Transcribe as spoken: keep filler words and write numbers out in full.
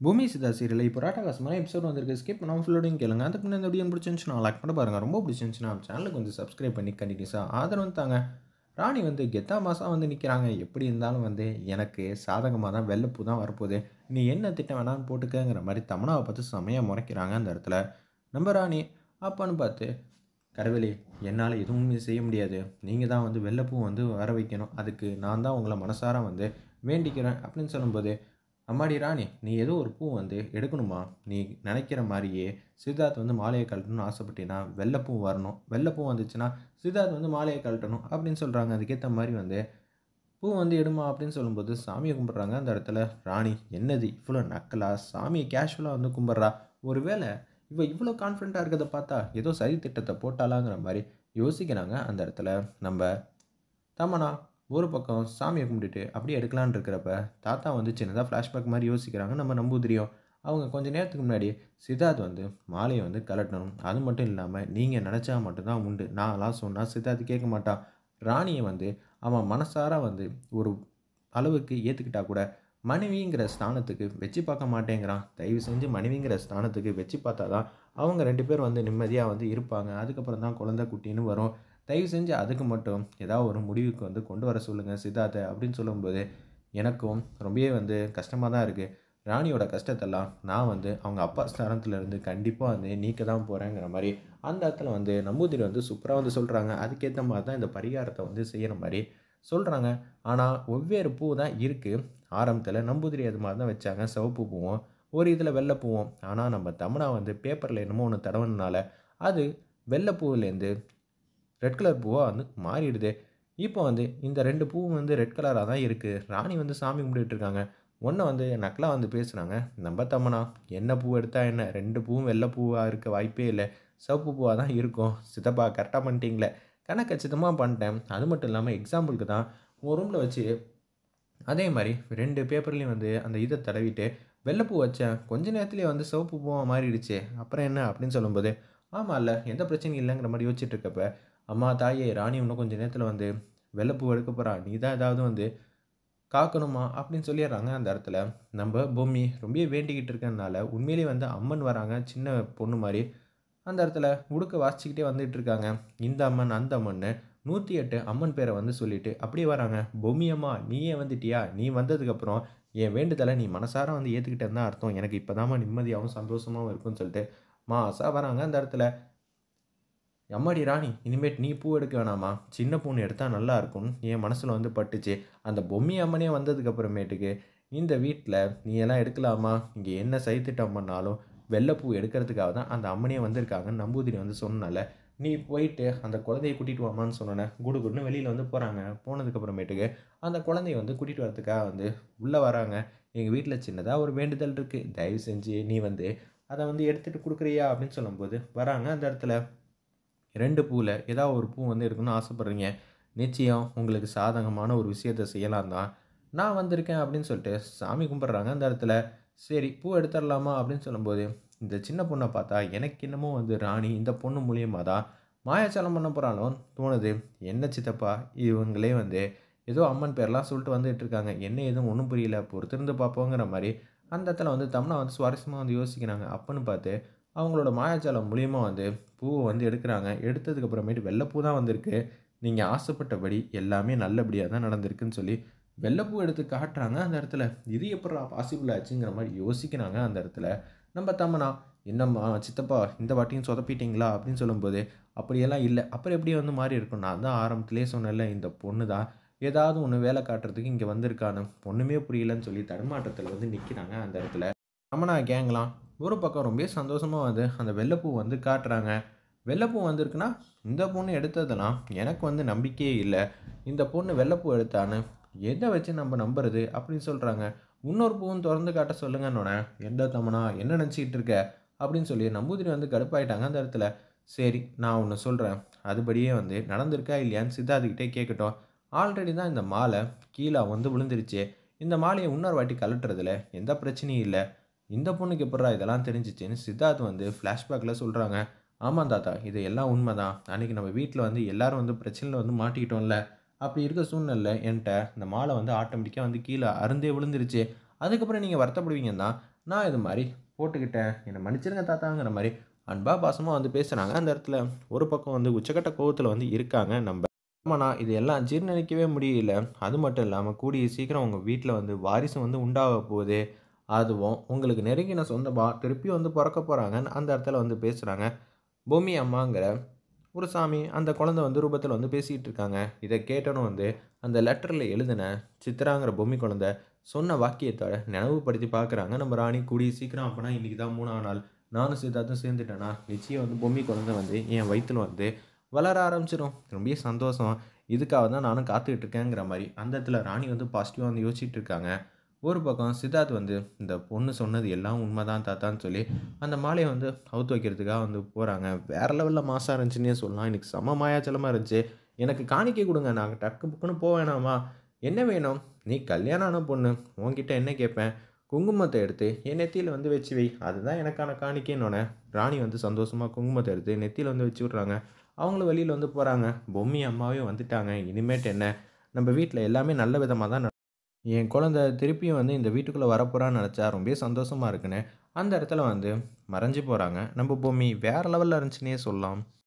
பூமி சிதா சீரியல் இப்போ ராட்டகாசமான எபிசோட் வந்திருக்கு. ஸ்கிப் பண்ணாமல் ஃபுல்லோடையும் கேளுங்க. அதுக்கு முன்னாடி இந்த வீடியோ பிடிச்சிருந்துச்சுன்னா லைக் பண்ண பாருங்கள். ரொம்ப பிடிச்சிருந்துச்சுன்னா சேனலுக்கு வந்து சப்ஸ்கிரைப் பண்ணி கண்டினியூஸாக ஆதரவு தாங்க. ராணி வந்து கெத்தா மாதம் வந்து நிற்கிறாங்க. எப்படி இருந்தாலும் வந்து எனக்கு சாதகமாக தான் வெள்ளைப்பூ தான் வரப்போகுது. நீ என்ன திட்டம் வேணாலும் போட்டுக்கங்கிற மாதிரி தமனாவை பார்த்து செமையாக முறைக்கிறாங்க அந்த இடத்துல. நம்ம ராணி அப்பான்னு பார்த்து கடவுளே என்னால் எதுவுமே செய்ய முடியாது. நீங்கள் தான் வந்து வெள்ளைப்பூ வந்து வர வைக்கணும். அதுக்கு நான் தான் உங்களை மனசார வந்து வேண்டிக்கிறேன் அப்படின்னு சொல்லும்போது, அம்மாடி ராணி நீ ஏதோ ஒரு பூ வந்து எடுக்கணுமா? நீ நினைக்கிற மாதிரியே சித்தார்த் வந்து மாலையை கழட்டணும்னு ஆசைப்பட்டீன்னா வெள்ளைப்பூ வரணும். வெள்ளைப்பூ வந்துச்சுன்னா சித்தார்த் வந்து மாலையை கழட்டணும் அப்படின்னு சொல்கிறாங்க. அதுக்கேற்ற மாதிரி வந்து பூ வந்து எடுமா அப்படின்னு சொல்லும்போது சாமியை கும்பிட்றாங்க அந்த இடத்துல. ராணி என்னது இவ்வளோ நக்கலா? சாமியை கேஷுவலாக வந்து கும்பிட்றா. ஒருவேளை இவ இவ்வளோ கான்ஃபிடண்ட்டாக இருக்கிறத பார்த்தா ஏதோ சதி திட்டத்தை போட்டாலாங்கிற மாதிரி யோசிக்கிறாங்க அந்த இடத்துல. நம்ம தமன்னா ஒரு பக்கம் சாமியை கும்பிட்டுட்டு அப்படியே எடுக்கலான்னு இருக்கிறப்ப தாத்தா வந்து சின்னதாக ஃப்ளாஷ்பேக் மாதிரி யோசிக்கிறாங்க. நம்ம நம்பூதிரியும் அவங்க கொஞ்சம் நேரத்துக்கு முன்னாடி சித்தார்த் வந்து மாலையை வந்து கலட்டணும். அது மட்டும் இல்லாமல் நீங்கள் நினச்சா மட்டும்தான் உண்டு. நான்லாம் சொன்னால் சித்தார்த் கேட்க மாட்டான். ராணியை வந்து அவன் மனசார வந்து ஒரு அளவுக்கு ஏற்றுக்கிட்டா கூட மனைவிங்கிற ஸ்தானத்துக்கு வச்சு பார்க்க மாட்டேங்கிறான். தயவு செஞ்சு மனைவிங்கிற ஸ்தானத்துக்கு வச்சு பார்த்தா தான் அவங்க ரெண்டு பேர் வந்து நிம்மதியாக வந்து இருப்பாங்க. அதுக்கப்புறம் தான் குழந்தை குட்டின்னு வரும். தயவு செஞ்சு அதுக்கு மட்டும் ஏதாவது ஒரு முடிவுக்கு வந்து கொண்டு வர சொல்லுங்கள் சித்தார்த்தை அப்படின்னு சொல்லும்போது எனக்கும் ரொம்பவே வந்து கஷ்டமாக தான் இருக்குது. ராணியோட கஷ்டத்தெல்லாம் நான் வந்து அவங்க அப்பா ஸ்தானத்துலேருந்து கண்டிப்பாக வந்து நீக்க தான் போகிறேங்கிற மாதிரி அந்த இடத்துல வந்து நம்பூதிரி வந்து சூப்பராக வந்து சொல்கிறாங்க. அதுக்கேற்ற மாதிரி தான் இந்த பரிகாரத்தை வந்து செய்கிற மாதிரி சொல்கிறாங்க. ஆனால் வெவ்வேறு பூ தான் இருக்குது. ஆரம்பத்தில் நம்பூதிரி அது மாதிரி தான் வச்சாங்க, சிவப்பு பூவும் ஒரு இதில் வெள்ளை பூவும். ஆனால் நம்ம தமனா வந்து பேப்பரில் என்னமோ ஒன்று தடவுனால அது வெள்ளை பூவிலேருந்து ரெட் கலர் பூவாக வந்து மாறிடுது. இப்போ வந்து இந்த ரெண்டு பூவும் வந்து ரெட் கலராக தான் இருக்குது. ராணி வந்து சாமி கும்பிட்டுட்டு இருக்காங்க. ஒன்று வந்து நக்கலாக வந்து பேசுகிறாங்க. நம்ம தம்மனா என்ன பூ எடுத்தா என்ன, ரெண்டு பூவும் வெள்ளை பூவாக இருக்க வாய்ப்பே இல்லை, சிவப்பு பூவாக தான் இருக்கும். சித்தப்பா கரெக்டாக பண்ணிட்டீங்களே. கணக்கு கச்சிதமாக பண்ணிட்டேன். அது மட்டும் இல்லாமல் எக்ஸாம்பிளுக்கு தான் உங்கள் ரூமில் வச்சு அதே மாதிரி ரெண்டு பேப்பர்லேயும் வந்து அந்த இதை தடவிட்டு வெள்ளைப்பூ வச்சேன். கொஞ்ச நேரத்துலேயே வந்து சிவப்பு பூவாக மாறிடுச்சு. அப்புறம் என்ன அப்படின்னு சொல்லும்போது ஆமாம் இல்லை எந்த பிரச்சனையும் இல்லைங்கிற மாதிரி யோசிச்சுட்டு இருக்கப்ப அம்மா தாயே ராணி இன்னும் கொஞ்சம் நேரத்தில் வந்து வெள்ளைப்பூ எடுக்க போகிறா. நீ தான் ஏதாவது வந்து காக்கணுமா அப்படின்னு சொல்லிடுறாங்க அந்த இடத்துல. நம்ம பூமி ரொம்ப வேண்டிக்கிட்டு இருக்கறனால உண்மையிலேயே வந்து அம்மன் வராங்க. சின்ன பொண்ணு மாதிரி அந்த இடத்துல உடுக்க வாசிச்சுக்கிட்டே வந்துட்டு இருக்காங்க. இந்த அம்மன் அந்த அம்மன்னு நூற்றி எட்டு அம்மன் பேரை வந்து சொல்லிட்டு அப்படியே வராங்க. பொம்மி அம்மா நீயே வந்துட்டியா? நீ வந்ததுக்கப்புறம் என் வேண்டுதலை நீ மனசார வந்து ஏற்றுக்கிட்டேன்னு தான் அர்த்தம். எனக்கு இப்போதாம்மா நிம்மதியாகவும் சந்தோஷமாகவும் இருக்குன்னு சொல்லிட்டு மாசா வராங்க அந்த இடத்துல. எம்மாடி ராணி இனிமேட்டு நீ பூ எடுக்க வேணாமா? சின்ன பொண்ணு எடுத்தா நல்லா இருக்கும்னு என் மனசில் வந்து பட்டுச்சு. அந்த பொம்மி அம்மனே வந்ததுக்கு அப்புறமேட்டுக்கு இந்த வீட்டில் நீ எல்லாம் எடுக்கலாமா? இங்கே என்ன சதித்திட்டம் பண்ணாலும் வெள்ளைப்பூ எடுக்கிறதுக்காக தான் அந்த அம்மனே வந்திருக்காங்கன்னு நம்பூதிரி வந்து சொன்னனால நீ போயிட்டு அந்த குழந்தைய கூட்டிகிட்டு வாமான்னு சொன்னோன்னே குடுகுடுன்னு வெளியில் வந்து போகிறாங்க. போனதுக்கப்புறமேட்டுக்கு அந்த குழந்தைய வந்து கூட்டிகிட்டு வரதுக்காக வந்து உள்ளே வராங்க. எங்கள் வீட்டில் சின்னதாக ஒரு வேண்டுதல் இருக்குது, தயவு செஞ்சு நீ வந்து அதை வந்து எடுத்துகிட்டு கொடுக்குறியா அப்படின்னு சொல்லும்போது வராங்க அந்த இடத்துல. ரெண்டு பூவில் ஏதாவது ஒரு பூ வந்து எடுக்கணும்னு ஆசைப்பட்றீங்க. நிச்சயம் உங்களுக்கு சாதகமான ஒரு விஷயத்த செய்யலாம் தான் நான் வந்திருக்கேன் அப்படின்னு சொல்லிட்டு சாமி கும்பிட்றாங்க அந்த இடத்துல. சரி பூ எடுத்துடலாமா அப்படின்னு சொல்லும்போது இந்த சின்ன பொண்ணை பார்த்தா எனக்கு என்னமோ வந்து ராணி இந்த பொண்ணு மூலியமாக தான் மாயாச்சாலம் பண்ண போகிறானோன்னு தோணுது. என்ன சித்தப்பா இவங்களே வந்து ஏதோ அம்மன் பேர்லாம் சொல்லிட்டு வந்துட்டு இருக்காங்க. என்ன எதுவும் ஒன்றும் புரியல, பொறுத்திருந்து பார்ப்போங்கிற மாதிரி அந்த இடத்துல வந்து தம்னா வந்து சுவாரஸ்யமாக வந்து யோசிக்கிறாங்க. அப்பன்னு பார்த்து அவங்களோட மாயாஜாலம் மூலியமா வந்து பூவை வந்து எடுக்கிறாங்க. எடுத்ததுக்கு அப்புறமேட்டு வெள்ளைப்பூ தான் வந்திருக்கு. நீங்கள் ஆசைப்பட்டபடி எல்லாமே நல்லபடியாக தான் நடந்திருக்குன்னு சொல்லி வெள்ளைப்பூ எடுத்து காட்டுறாங்க அந்த இடத்துல. இது எப்படிடா பாசிபிள் ஆச்சுங்கிற மாதிரி யோசிக்கிறாங்க அந்த இடத்துல. நம்ம தம்மனா என்னம்மா சித்தப்பா இந்த வாட்டியும் சொதப்பிட்டீங்களா அப்படின்னு சொல்லும்போது அப்படியெல்லாம் இல்லை. அப்புறம் எப்படி வந்து மாறி இருக்கும்? நான் தான் ஆரம்பத்திலே சொன்னேன்ல இந்த பொண்ணு தான் ஏதாவது ஒன்று வேலை காட்டுறதுக்கு இங்கே வந்திருக்கான்னு. ஒன்றுமே புரியலன்னு சொல்லி தடுமாற்றத்தில் வந்து நிற்கிறாங்க அந்த இடத்துல. ரமணா கேங்லாம் ஒரு பக்கம் ரொம்ப சந்தோஷமா வந்து அந்த வெள்ளைப்பூ வந்து காட்டுறாங்க. வெள்ளைப்பூ வந்திருக்குன்னா இந்த பொண்ணு எடுத்ததெல்லாம் எனக்கு வந்து நம்பிக்கையே இல்லை. இந்த பொண்ணு வெள்ளைப்பூ எடுத்தான்னு எதை வச்சு நம்ம நம்புறது அப்படின்னு சொல்கிறாங்க. இன்னொரு பூவும் திறந்து காட்ட சொல்லுங்கன்னொன்னே எந்த தமனா என்ன நினச்சிக்கிட்டு இருக்க அப்படின்னு சொல்லி நம்பூதிரி வந்து கடுப்பாயிட்டாங்க அந்த இடத்துல. சரி நான் ஒன்று சொல்கிறேன், அதுபடியே வந்து நடந்திருக்கா இல்லையான்னு சித்தார்த்துக்கிட்டே கேட்கட்டும். ஆல்ரெடி தான் இந்த மாலை கீழே வந்து விழுந்துருச்சு. இந்த மாலையை இன்னொரு வாட்டி கழட்டுறதுல எந்த பிரச்சனையும் இல்லை. இந்த பொண்ணுக்கு எப்பட்றா இதெல்லாம் தெரிஞ்சிச்சுன்னு சித்தார்த் வந்து ஃப்ளாஷ்பேக்கில் சொல்கிறாங்க. ஆமாம் தாத்தா இது எல்லாம் உண்மைதான். அன்றைக்கி நம்ம வீட்டில் வந்து எல்லாரும் வந்து பிரச்சனையில் வந்து மாட்டிக்கிட்டோம்ல. அப்படி இருக்க சூழ்நிலையில் என்கிட்ட இந்த மாலை வந்து ஆட்டோமேட்டிக்காக வந்து கீழே அருந்தே விழுந்துருச்சு. அதுக்கப்புறம் நீங்கள் வருத்தப்படுவீங்க தான் நான் இது மாதிரி போட்டுக்கிட்டேன், என்னை மன்னிச்சிருங்க தாத்தாங்கிற மாதிரி அன்பா பாசமாக வந்து பேசுகிறாங்க. அந்த இடத்துல ஒரு பக்கம் வந்து உச்சக்கட்ட கோவத்தில் வந்து இருக்காங்க நம்ம. ஆமாண்ணா இது எல்லாம் ஜீர்ணிக்கவே முடியல. அது மட்டும் இல்லாமல் கூடிய சீக்கிரம் உங்கள் வீட்டில் வந்து வாரிசு வந்து உண்டாக போகுது. அதுவும் உங்களுக்கு நெருங்கின சொந்தமா திருப்பி வந்து பொறக்க போறாங்கன்னு அந்த இடத்துல வந்து பேசுறாங்க. பூமி அம்மாங்கிற ஒரு சாமி அந்த குழந்தை வந்து ரூபத்தில வந்து பேசிட்டு இருக்காங்க. இத கேட்டோனே வந்து அந்த லெட்டர்ல எழுதின சித்ராங்கிற பொம்மி குழந்தை சொன்ன வாக்கியத்த நினைவுபடுத்தி பார்க்குறாங்க நம்ம ராணி. கூடிய சீக்கிரம் அப்பன்னா இன்னைக்கு தான் மூணாவது நாள். நானும் சித்தார்த்தும் சேர்ந்துட்டேன்னா, நிச்சயம் வந்து பொம்மி குழந்தை வந்து என் வயித்துல வந்து வளர ஆரம்பிச்சிரும். ரொம்பவே சந்தோஷம். இதுக்காக தான் நானும் காத்துக்கிட்டு இருக்கேங்கிற மாரி அந்த இடத்துல ராணி வந்து பாசிட்டிவா வந்து யோசிச்சுட்டு இருக்காங்க. ஒரு பக்கம் சித்தார்த் வந்து, இந்த பொண்ணு சொன்னது எல்லாம் உண்மைதான் தாத்தான்னு சொல்லி, அந்த மாலைய வந்து அவுத்து வைக்கிறதுக்காக வந்து போறாங்க. வேற லெவல்ல மாஸா இருந்துச்சுன்னே சொல்லலாம். இன்னைக்கு செம்ம மாயாஜலமா இருந்துச்சு. எனக்கு காணிக்கை குடுங்க. நான் டக்கு புக்குன்னு போ வேணாமா? என்ன வேணும்? நீ கல்யாணம் ஆன பொண்ணு. உன்கிட்ட என்ன கேட்பேன்? குங்குமத்த எடுத்து என் நெத்தியில வந்து வச்சு வை. அதுதான் எனக்கான காணிக்கைன்னோனே, ராணி வந்து சந்தோஷமா குங்குமத்த எடுத்து நெத்தியில வந்து வச்சு விடுறாங்க. அவங்களும் வெளியில வந்து போறாங்க. பொம்மி அம்மாவே வந்துட்டாங்க. இனிமேட்டு என்ன? நம்ம வீட்ல எல்லாமே நல்ல விதமா தான் என் குழந்தை திருப்பியும் வந்து இந்த வீட்டுக்குள்ளே வரப்போறான்னு நினச்சா ரொம்பவே சந்தோஷமா இருக்குன்னு அந்த இடத்துல வந்து மறைஞ்சு போகிறாங்க நம்ம பூமி. வேற லெவலில் இருந்துச்சுன்னே சொல்லலாம்.